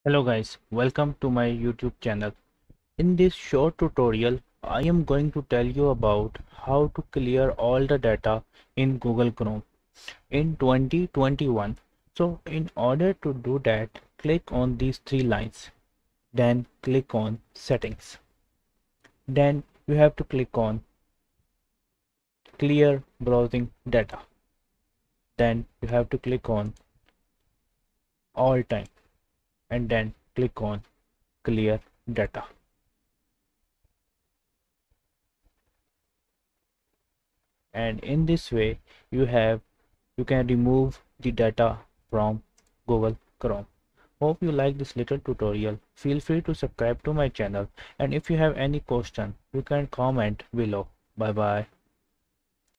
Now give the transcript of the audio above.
Hello guys, welcome to my YouTube channel. In this short tutorial, I am going to tell you about how to clear all the data in Google Chrome in 2021. So in order to do that, click on these three lines, then click on settings. Then you have to click on clear browsing data. Then you have to click on all time and then click on clear data. And in this way you can remove the data from Google Chrome. Hope you like this little tutorial. Feel free to subscribe to my channel, and if you have any question you can comment below. Bye bye.